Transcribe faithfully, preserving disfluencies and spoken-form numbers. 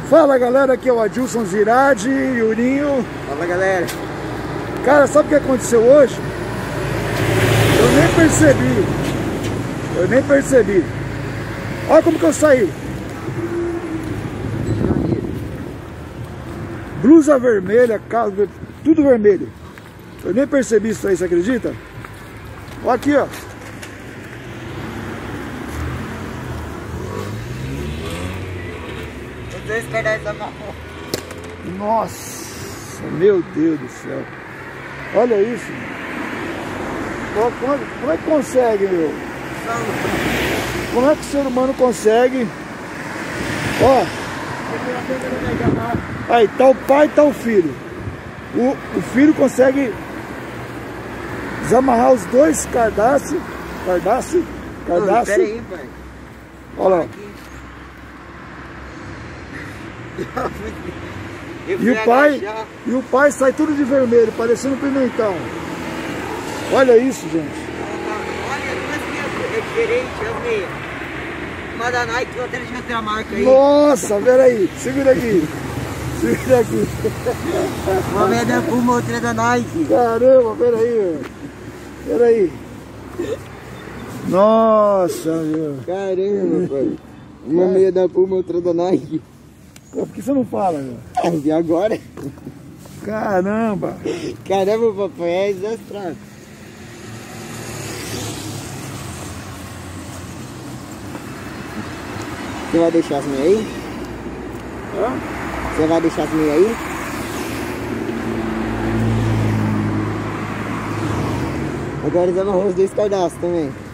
Fala galera, aqui é o Adilson, Yradi, Yurinho. Fala galera. Cara, sabe o que aconteceu hoje? Eu nem percebi. Eu nem percebi. Olha como que eu saí. Blusa vermelha, casa, tudo vermelho. Eu nem percebi isso aí, você acredita? Olha aqui, ó. Os dois perdões da mão. Nossa, meu Deus do céu. Olha isso. Como, como é que consegue, meu? Como é que o ser humano consegue? Ó. Aí, tá o pai e tá o filho. O, o filho consegue desamarrar os dois cardácios. Cardácio? Cardácio. Pera aí, pai. Olha lá. E o pai, e o pai sai tudo de vermelho, parecendo um pimentão. Olha isso, gente. Olha, duas meias é diferente, as meias. Uma da Nike e outra já tem a marca aí. Nossa, peraí, segura aqui. Segura aqui. Uma meia da Puma, outra é da Nike. Caramba, peraí, velho. Peraí. Nossa, meu. Caramba, pai. Uma meia da Puma, outra da Nike. Pô, por que você não fala, meu? Ah, e agora? Caramba. Caramba, papai, é desastrado. Você vai deixar as meias aí? Hã? Você vai deixar as meias aí? Agora eles amarrou os dois cardácios também.